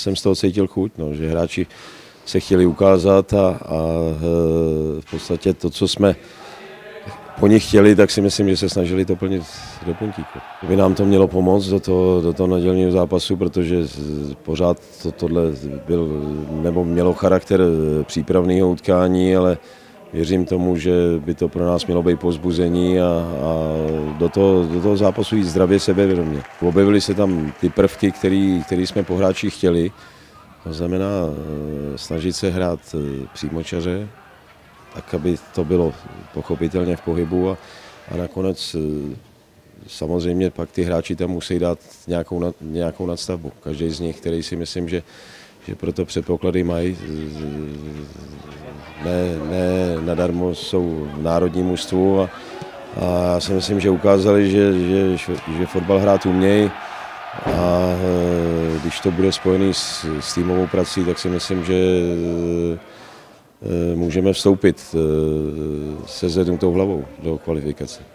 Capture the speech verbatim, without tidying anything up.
jsem z toho cítil chuť, no, že hráči se chtěli ukázat a, a v podstatě to, co jsme po nich chtěli, tak si myslím, že se snažili to plnit do puntíku. By nám to mělo pomoct do toho, do toho nedělního zápasu, protože pořád to, tohle byl, nebo mělo charakter přípravného utkání, ale věřím tomu, že by to pro nás mělo být povzbuzení a, a do, toho, do toho zápasu jít zdravě sebevědomě. Objevily se tam ty prvky, které jsme po hráčích chtěli, to znamená snažit se hrát přímočaře, tak, aby to bylo pochopitelně v pohybu a, a nakonec samozřejmě pak ty hráči tam musí dát nějakou, nějakou nadstavbu. Každý z nich, který si myslím, že, že proto předpoklady mají, ne, ne nadarmo jsou v národním mužstvu a, a já si myslím, že ukázali, že, že, že fotbal hrát umějí a když to bude spojený s, s týmovou prací, tak si myslím, že můžeme vstoupit se zvednutou hlavou do kvalifikace.